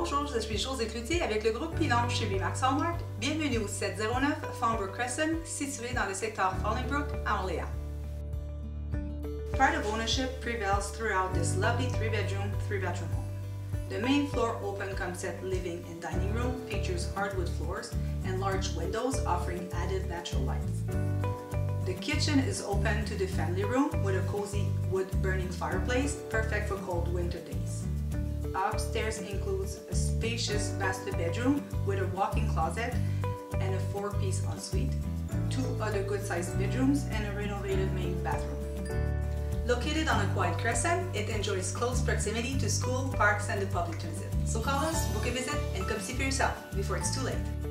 Bonjour, je suis Josée Cloutier avec le groupe Pilon chez Remax Hallmark. Bienvenue au 709 Farnborough Crescent, situé dans le secteur Fallingbrook à Orléans. Pride of ownership prevails throughout this lovely three-bedroom home. The main floor open concept living and dining room features hardwood floors and large windows offering added natural lights. The kitchen is open to the family room with a cozy wood-burning fireplace, perfect for cold winter days. Upstairs includes a spacious master bedroom with a walk-in closet and a 4-piece ensuite, 2 other good-sized bedrooms, and a renovated main bathroom. Located on a quiet crescent, it enjoys close proximity to school, parks, and the public transit. So call us, book a visit, and come see for yourself before it's too late.